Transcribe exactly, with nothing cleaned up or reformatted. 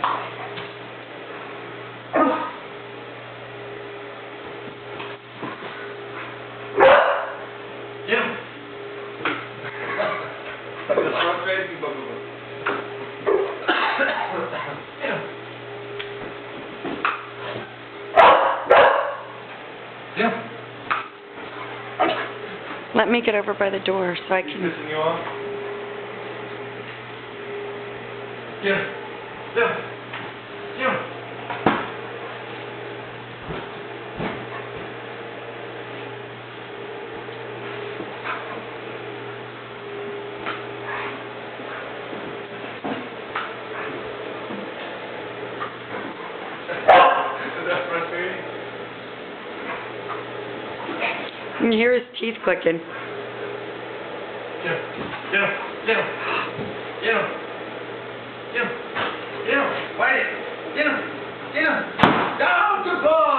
Get him! Get him! Get him! Let me get over by the door so I can... Pissing you off? Get him! Get him! Get him! Is that frustrating? You can hear his teeth clicking. Get him! Get him! Get him! Get him! Get him! Get him! Fight it! Get him! Get him! Down to ball!